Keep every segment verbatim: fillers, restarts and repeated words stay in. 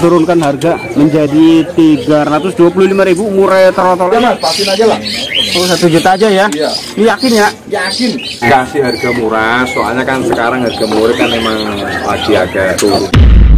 diturunkan harga menjadi tiga ratus dua puluh lima ribu, murah ya terotol. Ya mas, pasin aja lah. Oh, satu juta aja ya? Iya. Ini yakin ya? Yakin. Kasih harga murah, soalnya kan sekarang harga murah kan emang lagi agak turun.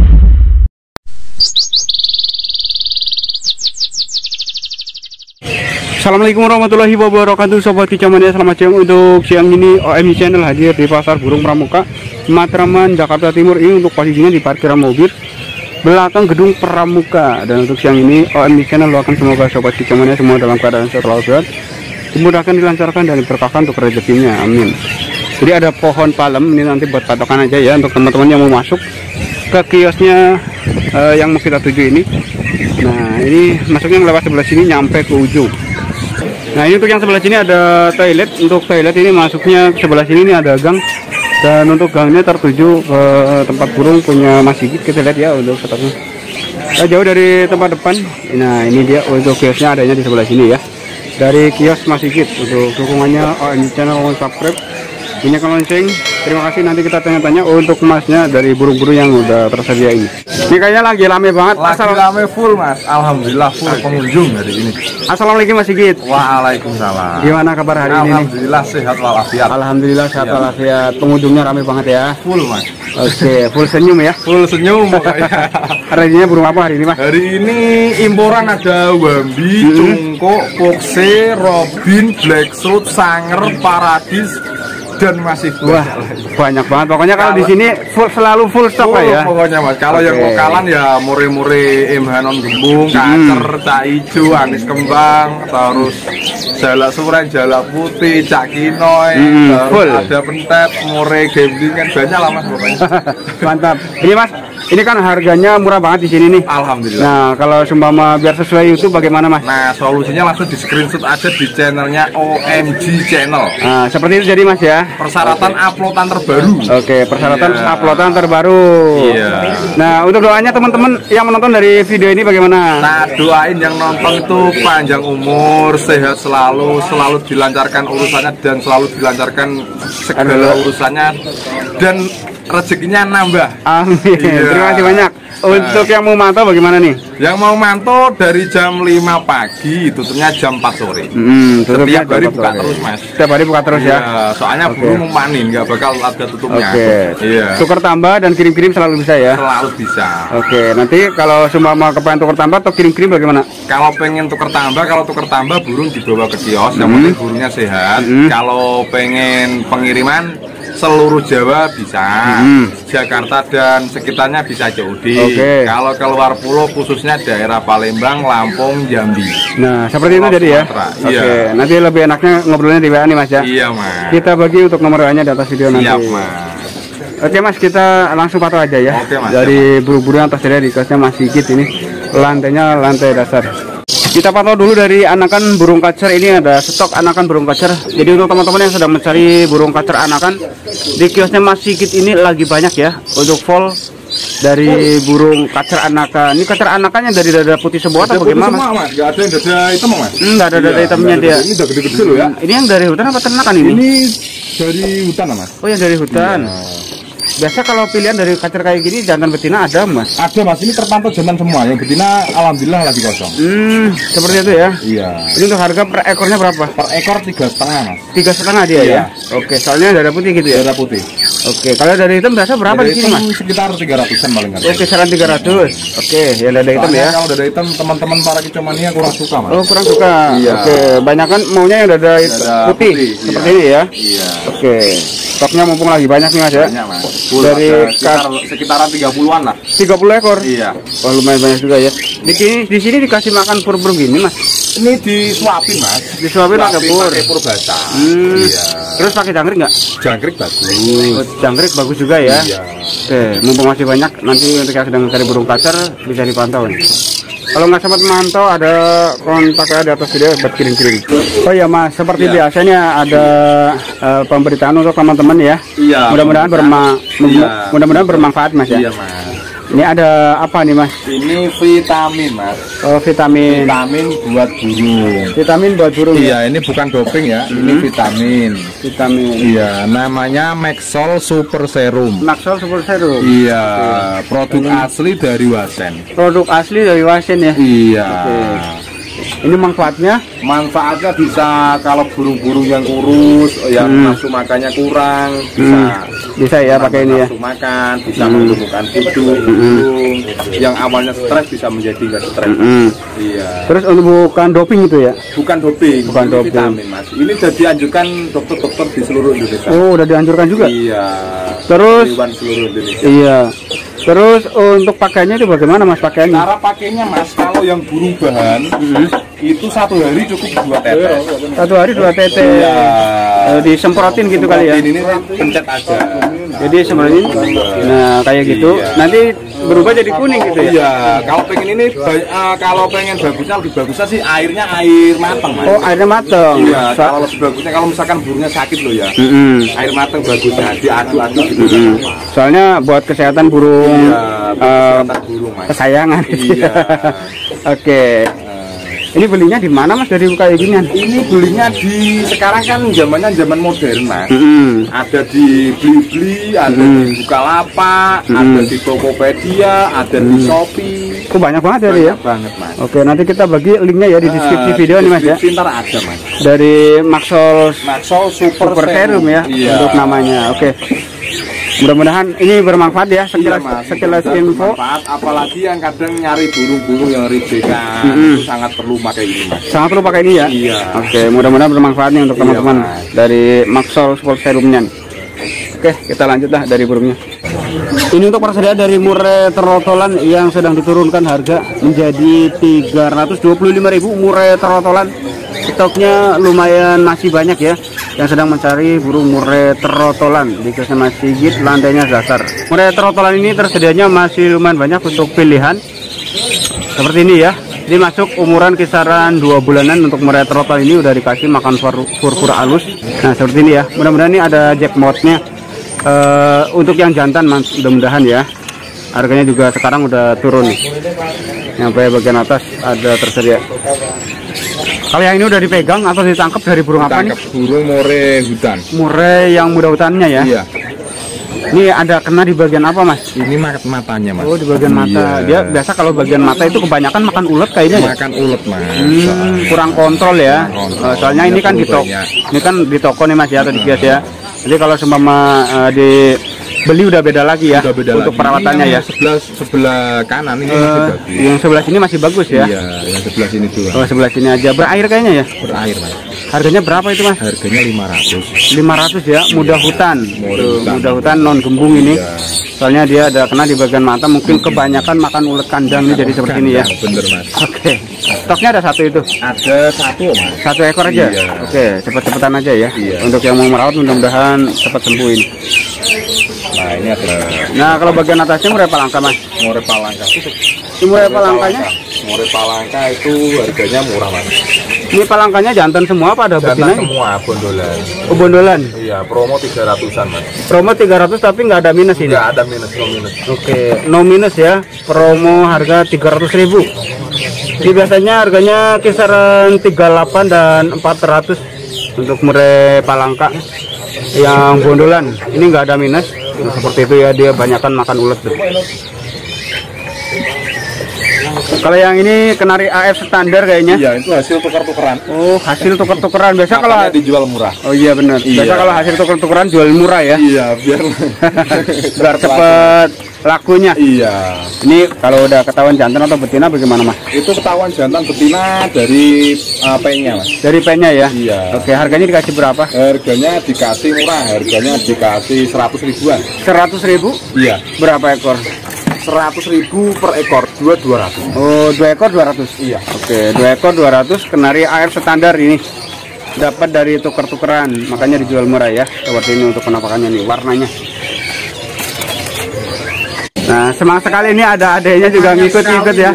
Assalamualaikum warahmatullahi wabarakatuh, Sobat Kicamania. Selamat siang. Untuk siang ini O M I Channel hadir di Pasar Burung Pramuka, Matraman, Jakarta Timur. Ini untuk posisinya di parkiran mobil belakang gedung Pramuka. Dan untuk siang ini O M I Channel doakan semoga Sobat Kicamania semua dalam keadaan sehat walafiat, dimudahkan, dilancarkan, dan diberkahkan untuk rezekinya, amin. Jadi ada pohon palem ini nanti buat patokan aja ya untuk teman-teman yang mau masuk ke kiosnya uh, yang mau kita tuju ini. Nah, ini masuknya lewat sebelah sini nyampe ke ujung. Nah, ini untuk yang sebelah sini ada toilet. Untuk toilet ini masuknya sebelah sini ini ada gang, dan untuk gangnya tertuju ke tempat burung punya Mas Sigit. Kita lihat ya untuk setupnya. Nah, jauh dari tempat depan. Nah, ini dia untuk kiosnya adanya di sebelah sini ya. Dari kios Mas Sigit. Untuk dukungannya O M I Channel, subscribe, bunyikan lonceng. Terima kasih. Nanti kita tanya-tanya untuk emasnya dari burung-burung yang udah tersedia ini. Ini kayaknya lagi rame banget. Lagi Asal... rame full mas. Alhamdulillah full okay. Pengunjung hari ini. Assalamualaikum Mas Sigit. Waalaikumsalam. Gimana kabar hari ini? Alhamdulillah sehat walafiat. Alhamdulillah sehat ya. walafiat. Pengunjungnya rame banget ya. Full mas. Oke, okay. Full senyum ya. Full senyum pokoknya. Hari ini burung apa hari ini mas? Hari ini imporan ada wambi, hmm. cungkuk, pokse, robin, blackthroat, sanger, paradis, dan masih wah banyak banget. Pokoknya kalau di sini full, selalu full stock full, lah ya. Pokoknya mas. Kalau okay. yang lokalan ya mure-mure Imhanon Gembung, hmm. Kacer, Cak Ijo, Anis Kembang, terus jalak suren, jalak putih, Cak Kinoy, hmm. full. Ada pentet, mure gambling kan banyak lah mas pokoknya. Mantap. Ini mas, ini kan harganya murah banget di sini nih. Alhamdulillah. Nah, kalau seumpama biar sesuai YouTube bagaimana mas? Nah, solusinya langsung di screenshot aja di channelnya O M G Channel. Nah, seperti itu jadi mas ya. Persyaratan okay. uploadan terbaru. Oke, okay, persyaratan yeah. uploadan terbaru. Iya. Yeah. Nah, untuk doanya teman-teman yang menonton dari video ini bagaimana? Nah, doain yang nonton itu panjang umur, sehat selalu, selalu dilancarkan urusannya dan selalu dilancarkan segala Aduh. urusannya dan rezekinya nambah. Amin. Iya. Terima kasih banyak. Untuk nah. yang mau mantau bagaimana nih? Yang mau mantau dari jam lima pagi, tutupnya jam empat sore. Hmm, Setiap hari buka sore. Terus mas. Setiap hari buka terus iya, ya. Soalnya okay. burung manin, nggak bakal ada tutupnya. Oke. Okay. Iya. Tukar tambah dan kirim-kirim selalu bisa ya. Selalu bisa. Oke. Okay. Nanti kalau semua mau kepengen tukar tambah atau kirim-kirim bagaimana? Kalau pengen tukar tambah, kalau tukar tambah burung dibawa ke kios. Yang penting hmm. burungnya sehat. Hmm. Kalau pengen pengiriman seluruh Jawa bisa, hmm. Jakarta dan sekitarnya bisa C O D. Okay. Kalau keluar pulau khususnya daerah Palembang, Lampung, Jambi. Nah, seperti itu jadi ya. Oke. Okay. Iya. Nanti lebih enaknya ngobrolnya di W A nih mas ya. Iya mas. Kita bagi untuk nomor W A-nya di atas video nanti. Siap mas. Oke mas, kita langsung pantau aja ya. Oke mas. Dari buru-buru yang tersedia di kiosnya Mas Sigit ini, lantainya lantai dasar. Kita pantau dulu dari anakan burung kacer. Ini ada stok anakan burung kacer. Jadi untuk teman-teman yang sedang mencari burung kacer anakan, di kiosnya Mas Sigit ini lagi banyak ya. Untuk full dari burung kacer anakan. Ini kacer anakannya dari dada putih semua atau bagaimana mas? mas? Gak ada yang dada hitam mas? Hmm, gak ada dada iya, hitamnya dia. Ini udah gede-gede loh ya. Ini yang dari hutan apa ternakan ini? Ini dari hutan mas. Oh yang dari hutan. Iya. Biasa kalau pilihan dari kacer kayak gini jantan betina ada mas? Ada mas, ini terpantau jantan semua. Yang betina alhamdulillah lagi kosong. Hmm, seperti itu ya? Iya. Ini untuk harga per ekornya berapa? Per ekor tiga setengah mas. Tiga setengah dia iya. ya? Oke, soalnya dada putih gitu ya? Dada putih. Oke, kalau dari hitam biasa berapa di sini mas? Sekitar tiga ratusan paling kan. Oke, saran tiga ratus. Oke, yang dada hitam ya? Kalau dada hitam teman-teman para kicomania kurang suka mas. Oh kurang suka. Iya. Oke, banyak kan maunya yang dada, dada putih, putih seperti iya. ini ya? Iya. Oke, stoknya mumpung lagi banyak nih mas ya? Banyak mas. Dari sekitar, sekitaran tiga puluhan lah. tiga puluh ekor? Iya. Wah lumayan banyak juga ya. Di sini, di sini dikasih makan pur-pur gini mas? Ini disuapin mas. Disuapin pakai pur? Pakai pur basah. Hmm. Iya. Terus pakai jangkrik nggak? Jangkrik bagus. Oh, jangkrik bagus juga ya? Iya. Oke, mumpung masih banyak, nanti ketika sedang mencari burung kacer bisa dipantau nih. Kalau nggak sempat mantau ada kontak di atas video buat kirim-kirim. Oh ya mas, seperti iya. biasanya ada uh, pemberitaan untuk teman-teman ya. Iya. Mudah-mudahan berma iya. mudah-mudahan bermanfaat mas ya. Iya mas. Ini ada apa nih Mas? Ini vitamin Mas. Oh, vitamin. Vitamin buat burung. Vitamin buat burung. Iya, ya? Ini bukan doping ya. Hmm. Ini vitamin. Vitamin. Iya, namanya Maxol Super Serum. Maxol Super Serum. Iya, okay. Produk ini asli dari Wasen. Produk asli dari Wasen ya. Iya. Okay. Ini manfaatnya? Manfaatnya bisa kalau burung-burung yang kurus, yang hmm. nafsu makannya kurang, bisa. Hmm. Bisa ya pakai ini ya. Nafsu makan, bisa hmm. menumbuhkan hidung, burung. Yang awalnya stres bisa menjadi nggak stres. Hmm. Iya. Terus untuk bukan doping itu ya? Bukan doping. Bukan ini doping. Vitamin Mas. Ini sudah dianjurkan dokter-dokter di seluruh Indonesia. Oh, udah dianjurkan juga? Iya. Terus? Seluruh Indonesia. Iya. Terus untuk pakainya itu bagaimana Mas pakaiannya? Cara pakainya Mas, kalau yang burung bahan hmm. itu satu hari cukup dua tetes. Satu hari dua tetes. Iya. E, disemprotin gitu kali ya? Ini pencet aja. Jadi semprotin. Nah kayak gitu. Iya. Nanti berubah jadi kuning gitu ya? Iya. Kalau pengen ini, uh, kalau pengen bagusnya lebih bagusnya sih airnya air matang Mas. Oh airnya matang. Iya. So kalau lebih bagusnya kalau misalkan burungnya sakit loh ya. Mm -hmm. Air matang bagusnya diaduk-aduk gitu. Mm -hmm. Soalnya buat kesehatan burung. Iya, uh, burung, Mas. Kesayangan. Iya. Oke. Okay. Ini belinya di mana Mas dari kayak ginian? Ini belinya di sekarang kan zamannya zaman modern Mas. Mm-hmm. Ada di Blibli, ada mm-hmm. di Bukalapak, mm-hmm. ada di Tokopedia, ada mm-hmm. di Shopee. Oh banyak banget ya, ya? Banget Mas. Oke nanti kita bagi linknya ya di deskripsi uh, video nih Mas ya. Pintar ada Mas. Dari Maxol Maxol Super, Super Serum ya iya. Untuk namanya. Oke. Mudah-mudahan ini bermanfaat ya sekilas iya, sekilas info. Bermanfaat, apalagi yang kadang nyari burung-burung yang ribekan mm-hmm. itu sangat perlu pakai ini Mas. Sangat perlu pakai ini ya. Iya. Oke, mudah-mudahan bermanfaat nih untuk teman-teman iya, dari Maxol Super Serumnya. Oke, kita lanjutlah dari burungnya. Ini untuk persediaan dari murai terotolan yang sedang diturunkan harga menjadi tiga ratus dua puluh lima ribu murai terotolan. Stoknya lumayan masih banyak ya yang sedang mencari burung murai terotolan di Mas Sigit lantainya dasar. Murai terotolan ini tersedianya masih lumayan banyak untuk pilihan seperti ini ya. Ini masuk umuran kisaran dua bulanan. Untuk murai terotolan ini udah dikasih makan fur-fur halus. Nah seperti ini ya, mudah-mudahan ini ada jackpotnya. Uh, untuk yang jantan mudah-mudahan ya, harganya juga sekarang udah turun nih. Sampai bagian atas ada tersedia. Kalau yang ini udah dipegang atau ditangkap dari burung apa nih? Burung murai hutan. Murai yang muda hutannya ya? Iya. Ini ada kena di bagian apa Mas? Ini matanya Mas. Oh di bagian mata. Iya. Dia biasa kalau bagian mata itu kebanyakan makan ulet kayaknya ya? Makan ulet Mas. Hmm, kurang kontrol ya. Kurang kontrol. Soalnya ini kan di toko, ini kan di toko nih Mas ya atau di kios ya. Jadi kalau seumpama uh, di beli udah beda lagi ya beda untuk lagi. Perawatannya ya. Sebelah sebelah kanan ini uh, masih bagus. Yang sebelah sini masih bagus ya. Iya, yang sebelah sini tuh. Oh, sebelah sini aja. Berair kayaknya ya? Berair, Mas. Harganya berapa itu, Mas? Harganya lima ratus. lima ratus ya, muda iya. hutan. Muda hutan. Muda hutan non gembung ini. Iya. Soalnya dia ada kena di bagian mata, mungkin kebanyakan makan ulet kandang nih jadi seperti ini ya. Bener, Mas. Oke. Okay. Stoknya ada satu itu? Ada satu, Mas. Satu ekor aja? Iya. Oke, okay. cepet-cepetan aja ya. Iya. Untuk yang mau merawat mudah-mudahan cepat sembuhin. Nah ini ada. Nah kalau bagian atasnya murai palangka Mas. Murai palangka. Ini murai palangkanya? Murai palangka itu harganya murah Mas. Ini palangkanya jantan semua apa ada betina? Jantan semua bondolan. Oh bondolan? Iya promo tiga ratusan Mas. Promo tiga ratus tapi nggak ada minus ini? Nggak ada minus, no minus. Oke, okay. No minus ya. Promo harga tiga ratus ribu. Ini biasanya harganya kisaran tiga puluh delapan dan empat ratus untuk murai palangka yang bondolan. Ini nggak ada minus. Nah, seperti itu ya, dia banyakkan makan ulet tuh. Kalau yang ini kenari A F standar kayaknya. Iya, itu hasil tukar-tukeran. Oh, hasil tukar-tukeran. Biasa kalau dijual murah. Oh iya benar. Iya. Biasa kalau hasil tukar-tukeran jual murah ya. Iya, biar biar cepat lakunya. Iya. Ini kalau udah ketahuan jantan atau betina bagaimana Mas? Itu ketahuan jantan betina dari uh, P-nya Mas. Dari P-nya ya? Iya. Oke, harganya dikasih berapa? Harganya dikasih murah, harganya dikasih seratus ribuan. Seratus ribu? Iya. Berapa ekor? Seratus ribu per ekor, dua dua ratus. Oh, dua ekor dua ratus. Iya. Oke, dua ekor dua ratus. Kenari A F standar ini dapat dari tuker-tukeran, makanya dijual murah ya. Seperti ini untuk penampakannya nih, warnanya. Nah, semangat sekali ini ada adanya juga ngikut-ngikut ya.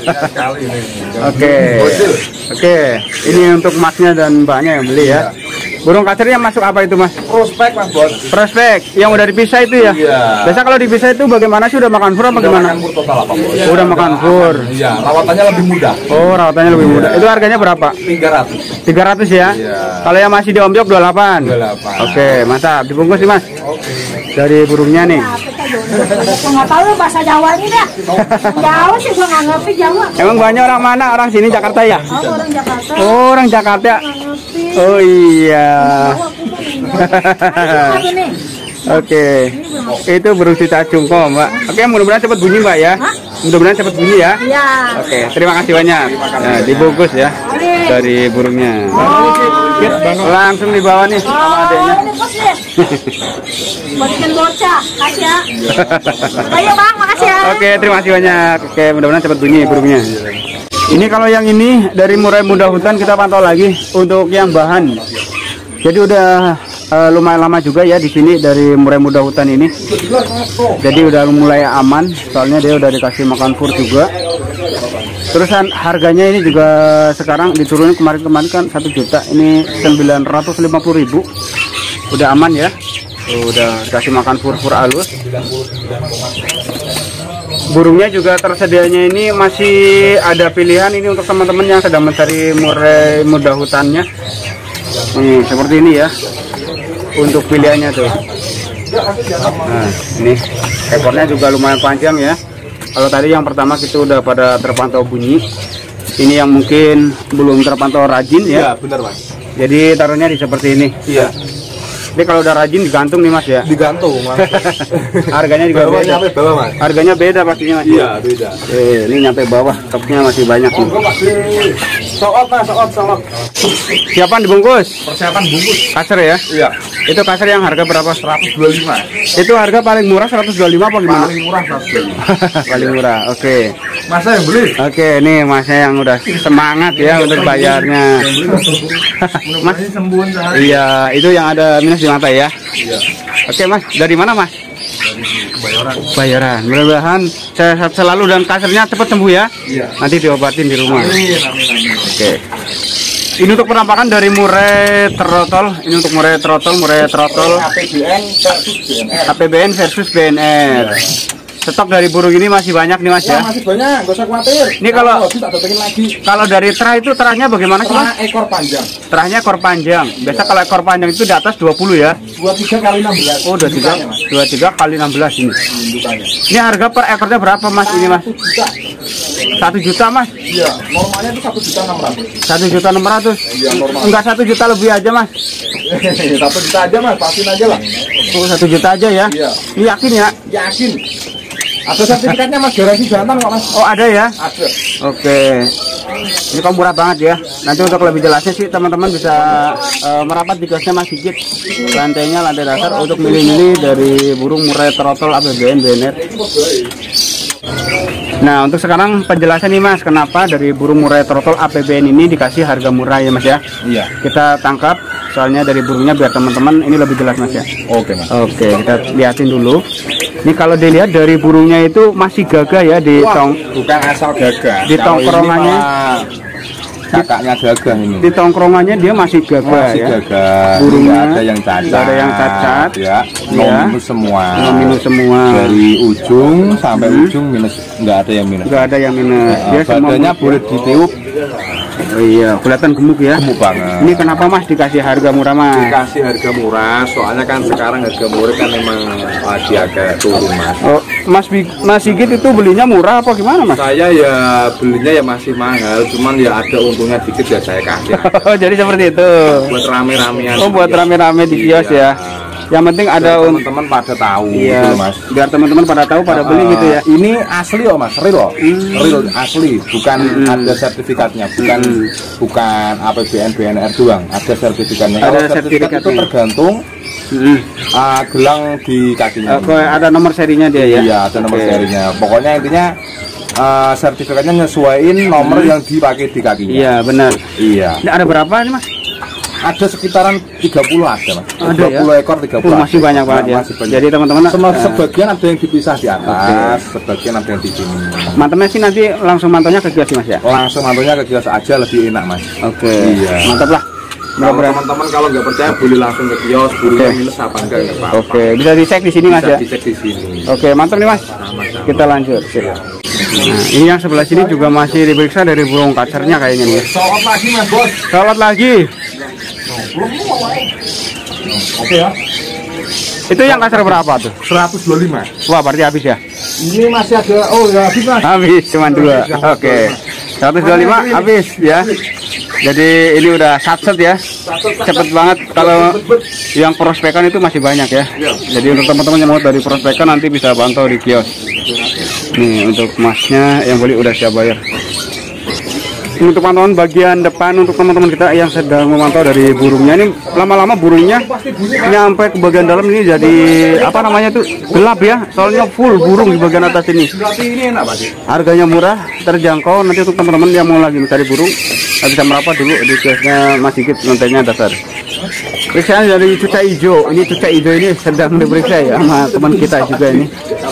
Oke, oke, ini untuk masnya dan mbaknya yang beli ya. Burung kacer yang masuk apa itu Mas? Prospek Mas Bos. Prospek yang udah dipisah itu ya? Iya. Biasa kalau dipisah itu bagaimana sih, udah makan fur apa gimana? Makan fur total apa Bos? Oh, udah makan fur. Iya, rawatannya lebih mudah. Oh, rawatannya lebih mudah. Itu harganya berapa? tiga ratus. tiga ratus ya? Iya. Kalau yang masih di omjok dua puluh delapan. dua puluh delapan. Oke, mantap. Dibungkus nih Mas. Oke. Dari burungnya nih. Nggak tahu bahasa Jawa ini dah. Jawa sih gua nggak ngerti Jawa. Emang banyak orang mana? Orang sini Jakarta ya? Oh, orang Jakarta. Oh, orang Jakarta. Nggak ngerti. Oh iya. Apa nih? Oke. Itu burung cicak cungko, Mbak. Oke, mudah-mudahan cepat bunyi, Mbak ya. Mudah-mudahan cepat bunyi ya. Iya. Oke, terima kasih banyak. Nah, dibungkus ya dari burungnya. Langsung dibawa nih sama Oh, adeknya. ini bos deh. Buatkan bocah, kasih ya. Ayo bang, makasih ya. Oke, terima kasih banyak. Oke, mudah-mudahan cepat bunyi burungnya. Ini kalau yang ini dari murai muda hutan kita pantau lagi untuk yang bahan. Jadi udah uh, lumayan lama juga ya di sini dari murai muda hutan ini. Jadi udah mulai aman, soalnya dia udah dikasih makan fur juga. Terusan harganya ini juga sekarang diturunin, kemarin-kemarin kan satu juta, ini sembilan ratus lima puluh ribu. Udah aman ya. Udah dikasih makan fur-fur halus. Burungnya juga tersedianya ini masih ada pilihan ini untuk teman-teman yang sedang mencari murai muda hutannya. Hmm, seperti ini ya untuk pilihannya tuh. Nah, ini ekornya juga lumayan panjang ya. Kalau tadi yang pertama kita udah pada terpantau bunyi, ini yang mungkin belum terpantau rajin ya. Iya, benar Mas. Jadi taruhnya di seperti ini. Iya. Ini kalau udah rajin digantung nih Mas ya. Digantung Mas. Harganya juga bawah beda. nyampe bawah Mas. Harganya beda pastinya Mas. Iya, beda. Eh, ini nyampe bawah, stoknya masih banyak nih. Monggo Mas. Soot Mas, soot, soot. Siapaan dibungkus? Persiapan bungkus. Kasar ya? Iya. Itu kasar yang harga berapa? seratus dua puluh lima. Itu harga paling murah seratus dua puluh lima apa gimana? Paling murah seratus dua puluh lima. Paling murah. Oke. Masa yang beli? Oke, ini Masnya yang udah semangat ya untuk bayarnya. Mas, sembuhan sehari. iya, itu yang ada minus di mata ya. Iya. Oke Mas, dari mana Mas? Kebayoran. Bayaran. Mudah-mudahan sehat selalu dan kasarnya cepat sembuh ya. Iya. Nanti diobatin di rumah. Amin, amin, amin. Oke. Ini untuk penampakan dari murai trotol. Ini untuk murai trotol, murai trotol A P B N versus B N R. A P B N versus B N R. Stok dari burung ini masih banyak nih Mas ya. Wah, masih banyak, gak usah khawatir. Ini kalau- Hobi tak datengin lagi. Kalau dari terah itu terahnya bagaimana sih Mas? Setelah ekor panjang, Terahnya ekor panjang. Biasa kalau ekor panjang itu di atas dua puluh ya. dua puluh tiga kali enam belas. Oh, dua puluh tiga, Indukannya, Mas. dua puluh tiga kali enam belas ini. Indukannya. Ini harga per ekornya berapa Mas ini Mas? satu juta. satu juta Mas. Iya, normalnya itu satu juta enam ratus. satu juta enam ratus. Iya, normal. Enggak satu juta lebih aja Mas. satu juta aja Mas, pastiin aja lah. Oh, satu juta aja ya. Iya. Ini yakin ya? Yakin. Ada sertifikatnya Mas, garansi jantan kok Mas. Oh, ada ya? Ada. Oke. Ini kok murah banget ya. Nanti untuk lebih jelasnya sih teman-teman bisa uh, merapat di kiosnya Mas Sigit. Lantainya lantai dasar untuk milih-milih dari burung murai trotol A P B N B N R. Nah, untuk sekarang penjelasan nih Mas, kenapa dari burung murai trotol A P B N ini dikasih harga murah ya Mas ya? Iya. Kita tangkap soalnya dari burungnya biar teman-teman ini lebih jelas Mas ya. Oke Mas. Oke, kita liatin dulu. Ini kalau dilihat dari burungnya itu masih gagah ya di Wah, tong bukan asal gagah. Di Kalau ini tongkrongannya. malah kakaknya gagah ini. di tongkrongannya dia masih gagah Masih ya. gagah. Burungnya Nggak ada yang cacat. nggak ada yang cacat. Ya, no Ya. minus semua. No minus semua. Dari ujung sampai Hmm. ujung minus, nggak ada yang minus. Nggak ada yang minus. Nah, Dia semua badannya mulus. boleh ditiup, Oh iya, kelihatan gemuk ya. gemuk banget. Ini kenapa Mas dikasih harga murah Mas? Dikasih harga murah, soalnya kan sekarang harga murah kan memang lagi agak turun Mas. Oh, Mas Bi- Mas Sigit itu belinya murah apa gimana Mas? Saya ya belinya ya masih mahal, cuman ya ada untungnya dikit ya saya kasih. Oh, jadi seperti itu. Buat rame-ramean. Oh, buat rame-rame di kios ya. Yang penting ada un- teman-teman pada tahu Iya, gitu, Mas. biar teman-teman pada tahu, pada beli gitu ya. Ini asli loh Mas, real loh. Real asli, bukan Hmm. ada sertifikatnya, bukan Hmm. bukan A P B N B N R doang, ada sertifikatnya. Ada Kalau sertifikat itu sertifikatnya. tergantung Mm. uh, gelang di kakinya. Oke, ada nomor serinya dia ya. Iya, ada nomor Oke. serinya. Pokoknya intinya uh, sertifikatnya nyesuaiin nomor yang dipakai di kakinya. Iya, benar. Iya. Ini ada berapa nih Mas? Ada sekitaran tiga puluh ada Mas. Ada dua puluh ya? ekor, tiga Oh, puluh. masih banyak banget ya. Masih banyak. Jadi teman-teman Semua eh, sebagian ada yang dipisah di atas, sebagian ada yang di sini. mantapnya sih nanti langsung mantaunya ke kios sih Mas ya. Langsung mantunya ke kios aja lebih enak Mas. Oke. Iya. Mantap lah. Kalau teman-teman kalau nggak percaya boleh langsung ke kios, burungnya minus apa enggak ya Pak. Oke, bisa dicek di sini Mas Bisa ya. dicek di sini. Oke, mantap nih Mas. Kita lanjut. Nah, ini yang sebelah sini juga masih diperiksa dari burung kacernya kayaknya nih. Sholat lagi Mas Bos. Sholat lagi. Oke ya. Itu yang kacer berapa tuh? seratus dua puluh lima. Wah, berarti habis ya? Ini masih ada. Oh ya habis Mas. Habis cuma dua. Oke. seratus dua puluh lima habis ya. Jadi ini udah satset ya. Cepet banget. Kalau yang prospekan itu masih banyak ya. Jadi untuk teman-teman yang mau dari prospekan nanti bisa pantau di kios. Nih untuk emasnya yang beli udah siap bayar. Ini untuk pantauan bagian depan untuk teman-teman kita yang sedang memantau dari burungnya. Ini lama-lama burungnya nyampe ke bagian dalam ini jadi apa namanya tuh gelap ya. Soalnya full burung di bagian atas ini. Harganya murah, terjangkau. Nanti untuk teman-teman yang mau lagi mencari burung bisa merapat dulu di kiosnya Mas Sigit, lantainya dasar. Periksaan dari cuca hijau. Ini cuca hijau ini sedang diperiksa ya sama teman kita juga ini.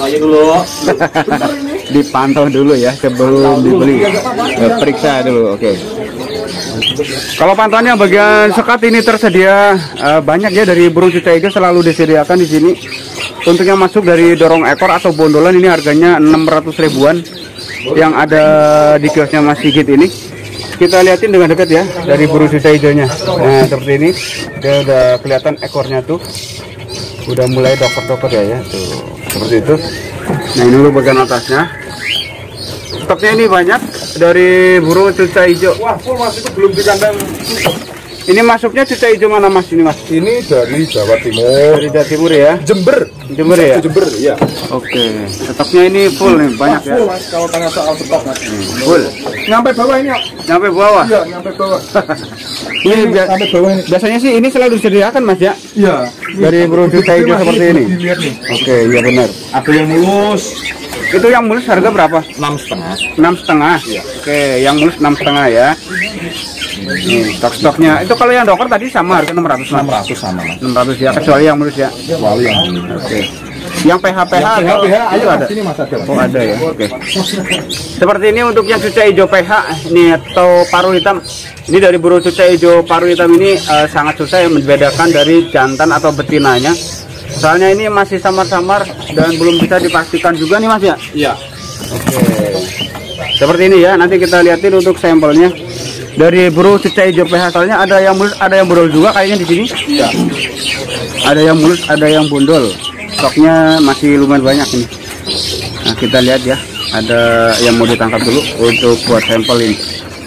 Dipantau dulu ya sebelum dibeli. Periksa dulu, oke. Okay. Kalau pantauannya bagian sekat ini tersedia uh, banyak ya dari burung cuca hijau selalu disediakan di sini. Untuk yang masuk dari dorong ekor atau bondolan ini harganya enam ratus ribuan yang ada di kiosnya Mas Sigit ini. Kita lihatin dengan dekat ya dari burung cuca hijaunya. Nah seperti ini dia udah kelihatan ekornya tuh udah mulai dokter-dokter ya ya tuh seperti itu. Nah ini dulu bagian atasnya. Stoknya ini banyak dari burung cuca hijau. Wah full Mas, itu belum dikandang. Ini masuknya cuca hijau mana Mas ini Mas? Ini dari Jawa Timur. Dari Jawa Timur ya? Jember. Jember ya? Jember ya. Oke. Stoknya ini full nih banyak ya. Full Mas kalau tanya soal stok Mas. Hmm, full. Nyampe bawah ini. Nyampe bawah. Iya nyampe bawah. Ini Ini bia- nyampe bawah ini. biasanya sih ini selalu disediakan Mas ya? Iya. Dari burung cuca hijau seperti ini. Dilihat nih. Oke, iya benar. Ada yang mulus. Itu yang mulus harga berapa? Enam setengah. Enam setengah. Oke, yang mulus enam setengah ya. Nih, stok-stoknya. Itu kalau yang doker tadi sama harga enam ratus. Enam ratus sama Mas. enam ratus ya, kecuali yang mulus ya. Kecuali yang mulus. Oke. Yang P H P H Yang atau- P H, ayo itu ada. Sini Mas ada. Mas. Oh ada ya. Oke. Seperti ini untuk yang cuca hijau P H ini atau paruh hitam. Ini dari burung cuca hijau paruh hitam ini eh, sangat susah yang membedakan dari jantan atau betinanya. Soalnya ini masih samar-samar dan belum bisa dipastikan juga nih Mas ya. Iya. Oke. Seperti ini ya. Nanti kita lihatin untuk sampelnya. Dari burung cuca hijau P H soalnya ada yang mulus, ada yang bondol juga kayaknya di sini. Iya. Ada yang mulus, ada yang bondol. Stoknya masih lumayan banyak ini. Nah, kita lihat ya. Ada yang mau ditangkap dulu untuk buat sampel ini.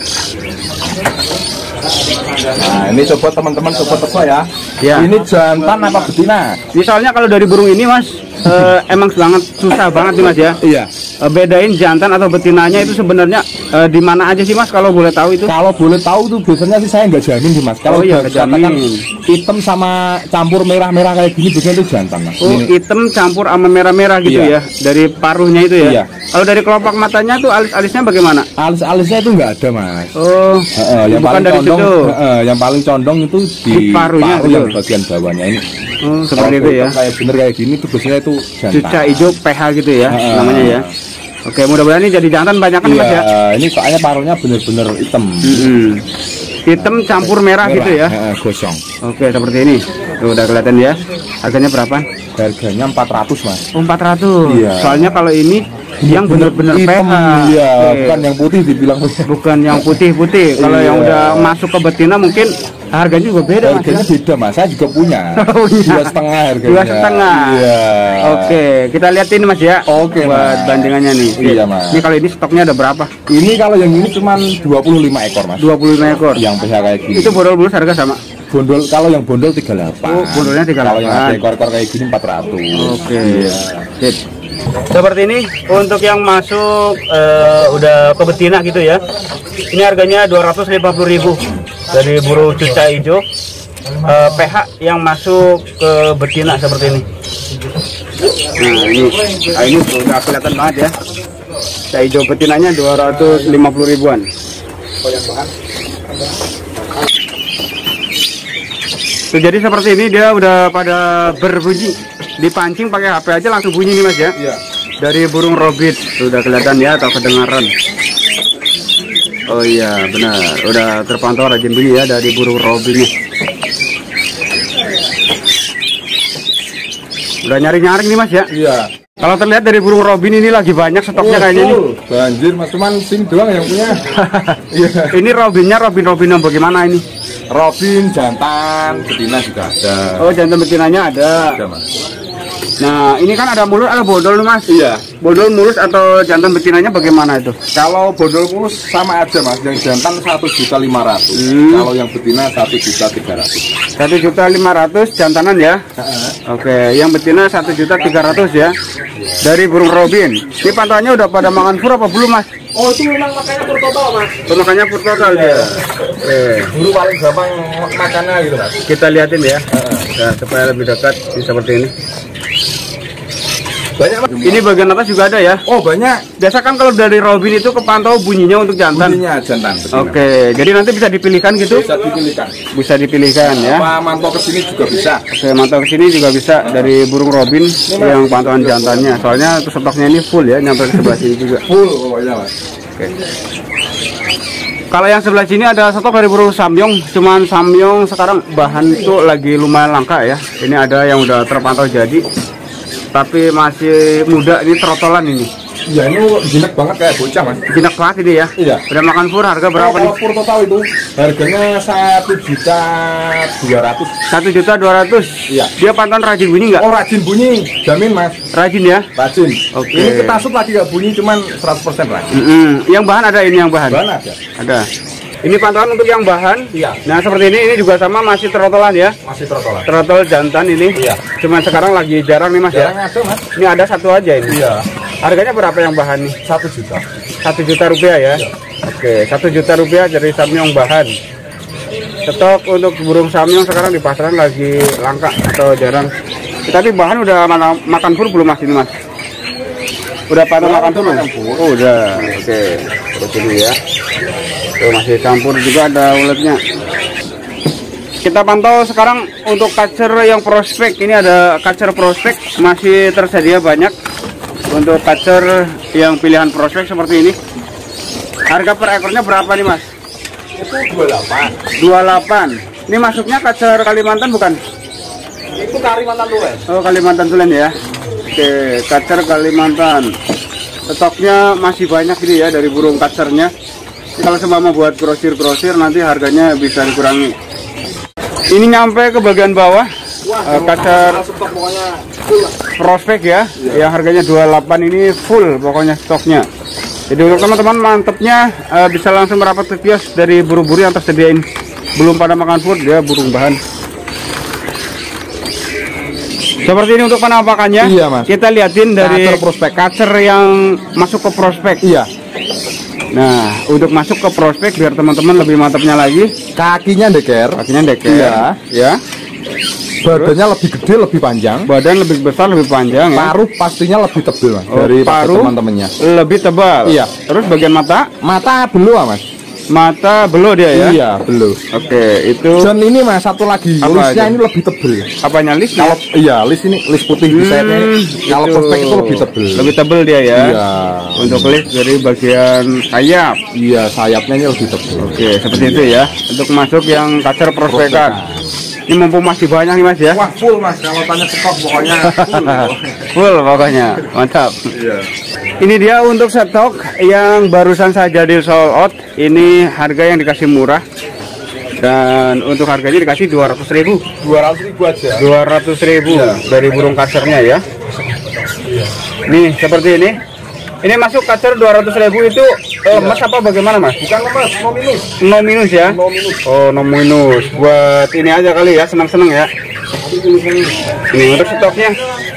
Nah, ini coba teman-teman coba tebak ya. Ya. Ini jantan apa betina? Ini soalnya kalau dari burung ini Mas eh, emang sangat susah banget nih Mas ya. Iya. Eh, bedain jantan atau betinanya itu sebenarnya eh, di mana aja sih Mas kalau boleh tahu itu? Kalau boleh tahu tuh biasanya sih saya nggak jamin sih Mas. Kalau Oh iya, udah nggak katakan jamin. hitam sama campur merah-merah kayak gini biasanya itu jantan Mas. Oh, Ini. hitam campur sama merah-merah gitu Iya. ya. Dari paruhnya itu ya. Iya. Kalau dari kelopak matanya tuh alis-alisnya bagaimana? Alis-alisnya itu nggak ada Mas. Oh, Heeh, yang bukan paling dari condong, situ. heeh, yang paling condong itu di, Di paruhnya, paruh betul. yang bagian bawahnya ini. Oh, seperti Kalau itu ya. hitam kayak bener kayak gini tuh biasanya itu jantan. Cuca hijau P H gitu ya Heeh. namanya ya. Oke, mudah-mudahan ini jadi jantan banyak kan Iya, Mas ya. ini soalnya paruhnya bener-bener hitam. Mm-mm. Hitam campur merah, gitu ya. Heeh, gosong. Oke, seperti ini. Tuh, udah kelihatan ya. Harganya berapa? Harganya empat ratus Mas. Oh, empat ratus. Iya. Soalnya kalau ini yang bener-bener P Hitam, H. iya, Oke. bukan yang putih dibilang. Bukan yang putih-putih. Kalau Iya. yang udah masuk ke betina mungkin harganya juga beda Mas. Harganya beda Mas, saya juga punya. Oh, iya. Dua setengah harganya. Dua setengah. Iya. Oke, kita liatin Mas ya. Oke, buat Mas. bandingannya nih. Iya, Mas. Ini kalau ini stoknya ada berapa? Ini kalau yang ini cuma dua puluh lima ekor Mas. dua puluh lima ekor. Yang P H kayak gini. Itu bondol bulus harga sama. Bondol, kalau yang bondol tiga puluh delapan. Oh, bondolnya tiga puluh delapan. Kalau yang ada ekor-ekor kayak gini empat ratus. Oke. Iya. Sip. Seperti ini untuk yang masuk eh, udah ke betina gitu ya. Ini harganya dua ratus lima puluh ribu dari burung cuca hijau eh, P H yang masuk ke betina seperti ini. Nah ini, nah, ini udah kelihatan banget ya. Cuca hijau betinanya dua ratus lima puluh ribuan. Tuh, jadi seperti ini dia udah pada berbunyi. Dipancing pakai H P aja langsung bunyi nih Mas ya. Iya. Dari burung robit sudah kelihatan ya atau kedengaran. Oh iya benar, udah terpantau rajin bunyi ya dari burung robitnya. Udah nyari-nyari nih Mas ya? Iya. Kalau terlihat dari burung robin ini lagi banyak stoknya Oh, kayaknya nih. Banjir Mas, cuman sing doang yang punya. Iya. Ini robinnya robin-robin yang bagaimana ini? Robin, jantan, betina juga ada. Oh, jantan betinanya ada. Ada Mas. Nah, ini kan ada mulus, ada bodol nih Mas. Iya. Bodol mulus atau jantan betinanya bagaimana itu? Kalau bodol mulus sama aja Mas, yang jantan satu juta lima ratus. Hmm. Kalau yang betina satu juta tiga ratus. Satu juta lima ratus jantanan ya? Oke, yang betina satu juta tiga ratus ya? Dari burung robin. Ini pantauannya udah pada makan fur apa belum Mas? Oh, itu memang makanya pur total Mas. Oh, makanya fur total dia. Oke, Buru paling gampang makannya gitu Mas. kita liatin ya. Nah, supaya lebih dekat ini seperti ini. Banyak Mas. Ini bagian atas juga ada ya? Oh, banyak. Biasa kan kalau dari robin itu kepantau bunyinya untuk jantan. Bunyinya jantan. betina. Oke, jadi nanti bisa dipilihkan gitu? Bisa dipilihkan. Bisa dipilihkan ya. Apa mantau ke sini juga bisa. Oke, mantau kesini juga bisa dari burung robin yang pantauan jantannya. Soalnya tuh stoknya ini full ya, nyampe ke sebelah sini juga. Full pokoknya Mas. Oke. Kalau yang sebelah sini ada stok dari burung samyong, cuman samyong sekarang bahan itu lagi lumayan langka ya. Ini ada yang udah terpantau jadi, tapi masih muda, ini trotolan ini. Ya ini jinak banget kayak bocah Mas. Jinak banget ini ya. Iya. Udah makan fur, harga berapa nih? Kalau pur total itu harganya satu juta dua ratus. Satu juta dua ratus. Iya. Dia pantauan rajin bunyi nggak? Oh, rajin bunyi, jamin Mas. Rajin ya. Rajin. Oke. Ini ketasut lagi gak bunyi, cuman seratus persen rajin. Mm-mm. Yang bahan ada ini yang bahan. Bahan ada. Ada. Ini pantauan untuk yang bahan. Iya. Nah seperti ini, ini juga sama masih trotolan ya. Masih trotolan. Trotol jantan ini. Iya. Cuman sekarang lagi jarang nih Mas Jarang ya. ada Mas. Ini ada satu aja ini. Iya. Harganya berapa yang bahan nih? Satu juta. Satu juta rupiah ya. Iya. Oke, satu juta rupiah dari samyong bahan. Stok untuk burung samyong sekarang di pasaran lagi langka atau jarang. Tapi bahan udah mana, makan fur belum Mas ini Mas? Udah pada Udah, makan udah fur? makan fur. Oh, udah. Oke, terus ini ya. Tuh, masih campur juga ada uletnya. Kita pantau sekarang untuk kacer yang prospek. Ini ada kacer prospek masih tersedia banyak. Untuk kacer yang pilihan prospek seperti ini. Harga per ekornya berapa nih Mas? Itu dua puluh delapan. dua puluh delapan. Ini masuknya kacer Kalimantan bukan? Itu Kalimantan Tulen. Oh, Kalimantan Tulen ya. Oke, kacer Kalimantan. Stoknya masih banyak ini ya dari burung kacernya. Kalau semua mau buat grosir-grosir nanti harganya bisa dikurangi. Ini nyampe ke bagian bawah. Wah, uh, kacer stok pokoknya full. prospek ya, yang harganya dua puluh delapan ini full pokoknya stoknya. Jadi untuk teman-teman mantepnya uh, bisa langsung merapat ke kios dari buru-buru yang tersedia ini. Belum pada makan food, dia burung bahan. Seperti ini untuk penampakannya. Iya, Mas. Kita liatin dari Kacer prospek. kacer yang masuk ke prospek. Iya. Nah, untuk masuk ke prospek biar teman-teman lebih mantapnya lagi, Kakinya deker. kakinya deker. Iya. Ya. Badannya lebih gede, lebih panjang. Badan lebih besar, lebih panjang ya. Paruh pastinya lebih tebal Mas, Oh, dari paruh teman-temannya. lebih tebal. Iya. Terus bagian mata, Mata belum Mas. mata below dia ya. Iya, belum. Oke, itu Dan ini Mas, satu lagi. Apa Lisnya aja? ini lebih tebal. apanya list? Kalau iya, list ini list putih di sayapnya. Hmm, Kalau itu. prospek itu lebih tebal. Lebih tebal dia ya. Iya. Untuk list dari bagian sayap. Iya, sayapnya ini lebih tebal. Oke, seperti itu ya. Untuk masuk yang kacer prospekan. Ini mumpung masih banyak nih Mas ya. Wah, full Mas. Kalau tanya stok pokoknya full. Full pokoknya, mantap. Iya. Ini dia untuk stok yang barusan saja di sold out. Ini harga yang dikasih murah. Dan untuk harganya dikasih dua ratus ribu. dua ratus ribu aja. dua ratus ribu Iya. dari burung kacernya ya. Nih, seperti ini. Ini masuk kacer dua ratus ribu itu eh, emas apa bagaimana Mas? Bukan Mas, no minus. No minus ya? No minus. Oh, no minus. Buat ini aja kali ya, senang-senang ya. Ini untuk stoknya.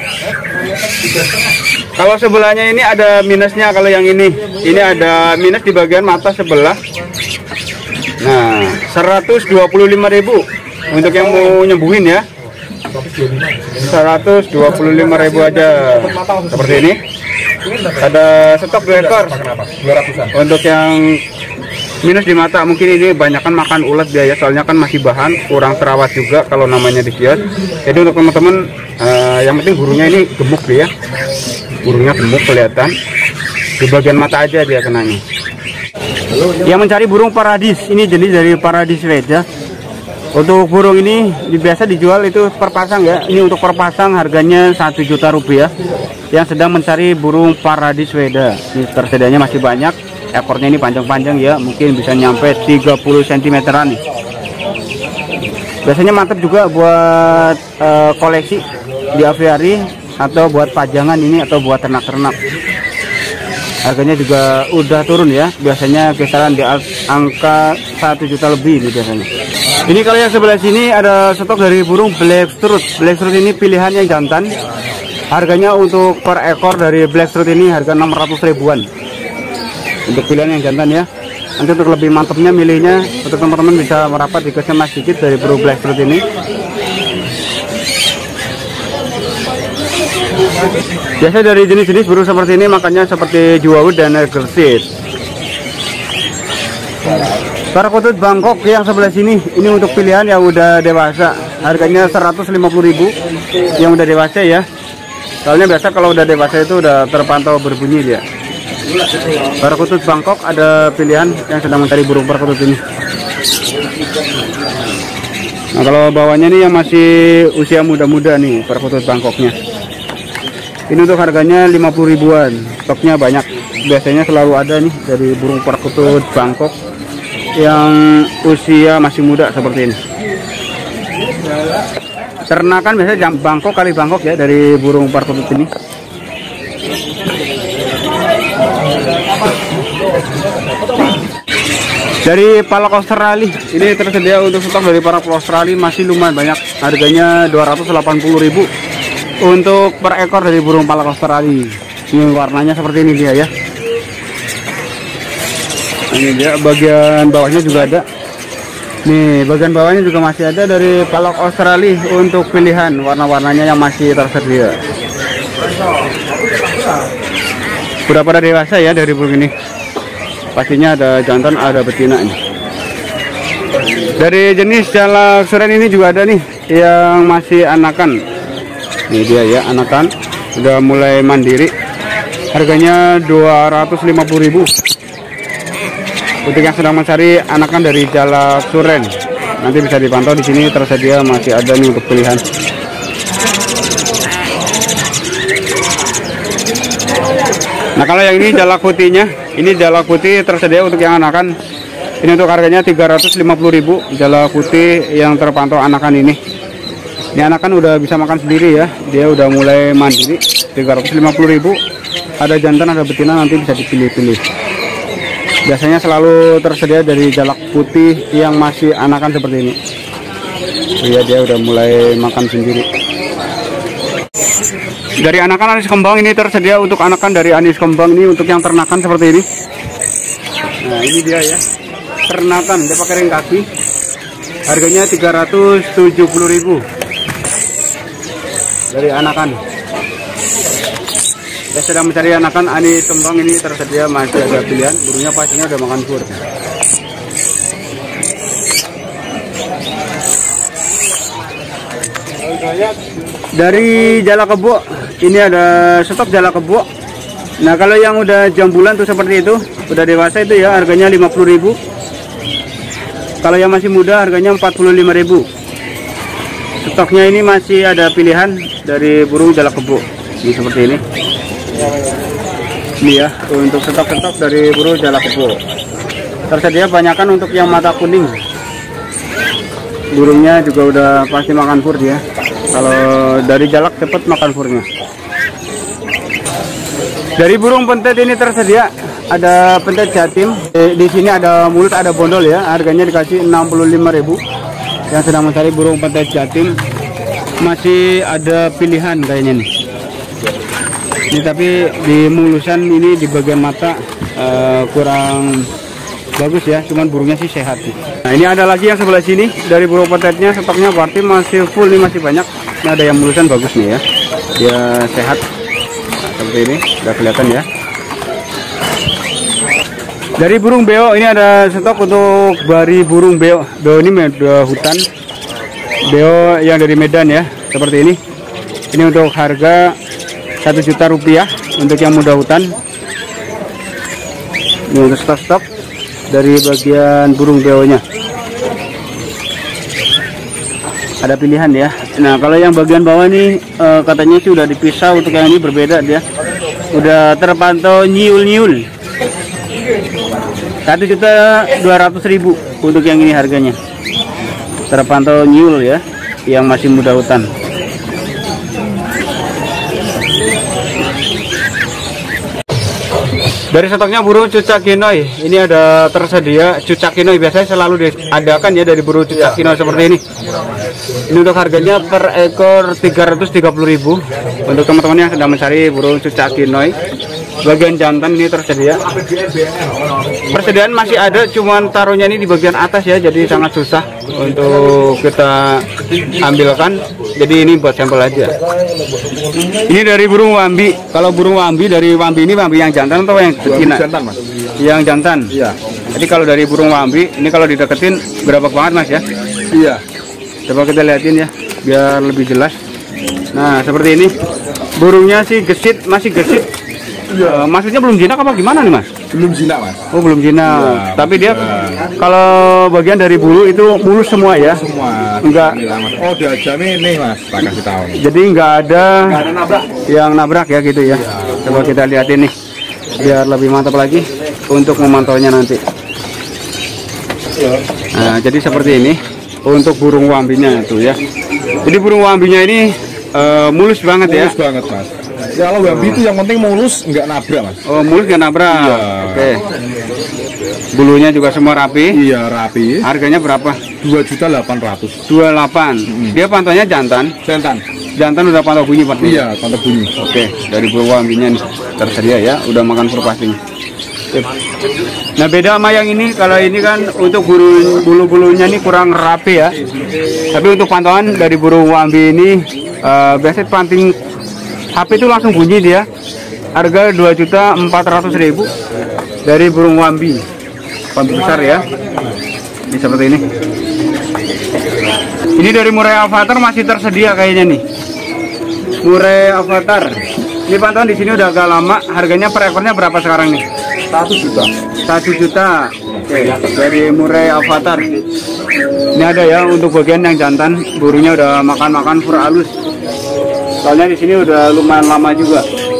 Kalau sebelahnya ini ada minusnya, kalau yang ini. Ini ada minus di bagian mata sebelah. Nah, seratus dua puluh lima ribu untuk yang mau nyembuhin ya. seratus dua puluh lima ribu aja. Seperti ini. Ada stok dua ekor. dua ratusan. Untuk yang minus di mata mungkin ini banyakan makan ulat dia ya, soalnya kan masih bahan, kurang terawat juga kalau namanya di kios. Jadi untuk teman-teman uh, yang penting burungnya ini gemuk dia. Burungnya gemuk kelihatan. Di bagian mata aja dia kenanya. Yang mencari burung paradis, ini jenis dari paradis red ya. Untuk burung ini biasa dijual itu per pasang ya. Ini untuk per pasang harganya satu juta rupiah. Yang sedang mencari burung Paradis Sweden, ini tersedianya masih banyak. Ekornya ini panjang-panjang ya, mungkin bisa nyampe tiga puluh sentimeteran nih. Biasanya mantap juga buat uh, koleksi di aviari atau buat pajangan ini atau buat ternak-ternak. Harganya juga udah turun ya, biasanya kisaran di angka satu juta lebih ini biasanya. Ini kalau yang sebelah sini ada stok dari burung Blackstrut. Blackstrut ini pilihan yang jantan. Harganya untuk per ekor dari Blackstrut ini harga enam ratus ribuan. Untuk pilihan yang jantan ya. Nanti untuk lebih mantapnya milihnya, untuk teman-teman bisa merapat di Mas Dikit dari burung Blackstrut ini. Biasa dari jenis-jenis burung seperti ini makanya seperti juawood dan gersit. Parakutut Bangkok yang sebelah sini ini untuk pilihan yang udah dewasa, harganya seratus lima puluh ribu yang udah dewasa ya. Soalnya biasa kalau udah dewasa itu udah terpantau berbunyi dia. Parakutut Bangkok ada pilihan yang sedang mencari burung parakutut ini. Nah kalau bawahnya nih yang masih usia muda-muda nih parakutut Bangkoknya. Ini untuk harganya lima puluh ribuan. Stoknya banyak. Biasanya selalu ada nih dari burung parakutut Bangkok yang usia masih muda seperti ini. Ternakan biasanya Bangkok kali Bangkok ya dari burung parakutut ini. Dari palak Australia ini tersedia untuk stok dari palak Australia masih lumayan banyak. Harganya dua ratus delapan puluh ribu untuk per ekor dari burung palak Australia. Ini warnanya seperti ini dia ya. Ini dia bagian bawahnya juga ada. Nih bagian bawahnya juga masih ada dari palak Australia untuk pilihan warna-warnanya yang masih tersedia. Sudah pada dewasa ya dari burung ini. Pastinya ada jantan, ada betina ini. Dari jenis jalak suren ini juga ada nih yang masih anakan. Ini dia ya anakan, udah mulai mandiri. Harganya dua ratus lima puluh ribu. Untuk yang sedang mencari anakan dari jalak suren, nanti bisa dipantau di sini tersedia masih ada nih untuk pilihan. Nah kalau yang ini jalak putihnya, ini jalak putih tersedia untuk yang anakan. Ini untuk harganya tiga ratus lima puluh ribu. Jalak putih yang terpantau anakan ini. Ini anakan udah bisa makan sendiri ya, dia udah mulai mandiri. tiga ratus lima puluh ribu. Ada jantan, ada betina, nanti bisa dipilih-pilih. Biasanya selalu tersedia dari jalak putih yang masih anakan seperti ini. Iya dia udah mulai makan sendiri. Dari anakan anis kembang ini tersedia untuk anakan dari anis kembang ini untuk yang ternakan seperti ini. Nah ini dia ya, ternakan dia pakai ring kaki. Harganya tiga ratus tujuh puluh ribu dari anakan. Ya sedang mencari anakan anis kembang ini tersedia masih ada pilihan. Burungnya pastinya udah makan fur. Dari jalak kebo ini ada stok jalak kebo. Nah kalau yang udah jambulan tuh seperti itu udah dewasa itu ya harganya lima puluh ribu. Kalau yang masih muda harganya empat puluh lima ribu. Stoknya ini masih ada pilihan dari burung jalak kebo ini seperti ini. Ini ya untuk stok-stok dari burung jalak kebo. Tersedia banyakan untuk yang mata kuning. Burungnya juga udah pasti makan fur ya. Kalau dari jalak cepat makan furnya. Dari burung pentet ini tersedia ada pentet jatim. Di, di sini ada mulut, ada bondol ya. Harganya dikasih enam puluh lima ribu. Yang sedang mencari burung pentet jatim masih ada pilihan kayaknya nih. Ini tapi di mulusan ini di bagian mata uh, kurang bagus ya, cuman burungnya sih sehat nih. Nah ini ada lagi yang sebelah sini dari burung pentetnya, stoknya berarti masih full nih, masih banyak. Ini ada yang mulusan bagus nih ya, dia sehat. Nah, seperti ini udah kelihatan ya. Dari burung beo ini ada stok untuk bari burung beo. Beo ini beo hutan, beo yang dari Medan ya, seperti ini. Ini untuk harga satu juta rupiah untuk yang muda hutan. Ini untuk stok-stok dari bagian burung beonya. Ada pilihan ya. Nah kalau yang bagian bawah nih eh, katanya sih udah dipisah, untuk yang ini berbeda dia. Udah terpantau nyiul-nyiul. Satu juta dua ratus ribu untuk yang ini harganya. Terpantau nyiul ya, yang masih muda hutan. Dari stoknya burung cucak kinoi, ini ada tersedia cucak kinoi, biasanya selalu diadakan ya dari burung cucak kinoi seperti ini. Ini untuk harganya per ekor tiga ratus tiga puluh ribu untuk teman-teman yang sedang mencari burung cucak kinoi. Bagian jantan ini tersedia. Persediaan masih ada, cuman taruhnya ini di bagian atas ya, jadi sangat susah untuk kita ambilkan. Jadi ini buat sampel aja. Ini dari burung wambi. Kalau burung wambi dari wambi ini wambi yang jantan atau yang betina? Jantan, Mas. Yang jantan. Iya. Jadi kalau dari burung wambi ini kalau dideketin berapa banget Mas ya? Iya. Coba kita liatin ya, biar lebih jelas. Nah seperti ini. Burungnya sih gesit, masih gesit. Ya, maksudnya belum jinak apa gimana nih Mas? Belum jinak Mas. Oh belum jinak. Ya, tapi dia ya. Kalau bagian dari bulu itu mulus semua ya? Semua. Enggak. Oh diajamin nih Mas, tak kasih tahu. Jadi enggak ada, ada nabrak. Yang nabrak ya gitu ya? Ya. Coba kita lihatin nih, biar lebih mantap lagi untuk memantaunya nanti. Ya. Nah jadi seperti ini untuk burung wambinya itu ya. Jadi burung wambinya ini uh, mulus banget mulus ya? Mulus banget Mas. Ya, kalau wambi itu yang penting mulus, nggak nabrak Mas. Oh mulus nggak nabrak. Iya. Oke. Bulunya juga semua rapi. Iya rapi. Harganya berapa? Dua juta delapan ratus. Dua delapan. Hmm. Dia pantaunya jantan. Jantan. Jantan udah pantau bunyi Pak. Iya pantau bunyi. Oke. Dari burung wambinya nih tersedia ya. Udah makan pur pastinya. Nah beda sama yang ini, kalau ini kan untuk bulu-bulunya ini kurang rapi ya. Tapi untuk pantauan dari burung wambi ini uh, biasanya panting H P itu langsung bunyi dia. Harga dua juta empat ratus ribu dari burung wambi. Wambi besar ya. Ini seperti ini. Ini dari murai avatar masih tersedia kayaknya nih. Murai avatar. Ini pantauan di sini udah agak lama. Harganya per ekornya berapa sekarang nih? Satu juta. Satu juta. Oke. Dari murai avatar. Ini ada ya untuk bagian yang jantan. Burungnya udah makan-makan fur halus. Soalnya di sini udah lumayan lama juga.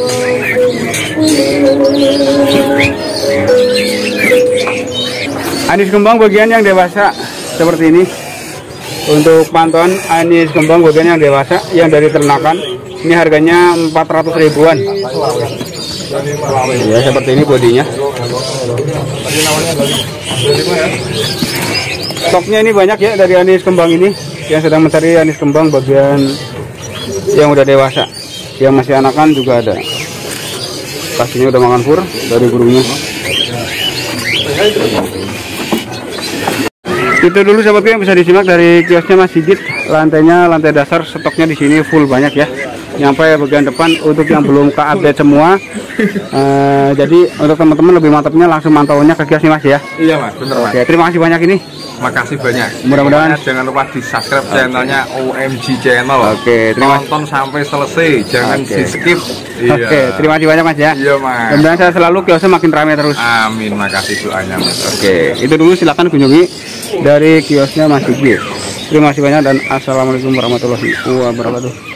Anis kembang bagian yang dewasa seperti ini. Untuk pantauan anis kembang bagian yang dewasa yang dari ternakan, ini harganya empat ratus ribuan. Ya seperti ini bodinya. Stoknya ini banyak ya dari anis kembang ini. Yang sedang mencari anis kembang bagian yang udah dewasa, yang masih anakan juga ada. Pastinya udah makan fur dari burungnya. Itu dulu sahabatku yang bisa disimak dari kiosnya Mas Sigit. Lantainya lantai dasar, stoknya di sini full banyak ya. Nyampe bagian depan untuk yang belum ke update semua. Uh, jadi untuk teman-teman lebih mantapnya langsung mantaunya ke kios nih Mas ya. Iya Mas, bener Mas. Oke, terima kasih banyak ini. Makasih banyak. Mudah-mudahan jangan lupa di subscribe channelnya O M G Channel. Oke, terima kasih. Tonton sampai selesai, jangan Oke. di skip. Iya. Oke, terima kasih banyak Mas ya. Iya Mas. Mudah-mudahan saya selalu kiosnya makin ramai terus. Amin, makasih doanya Mas. Oke, itu dulu silakan kunjungi dari kiosnya Mas Sigit. Terima kasih banyak dan assalamualaikum warahmatullahi wabarakatuh.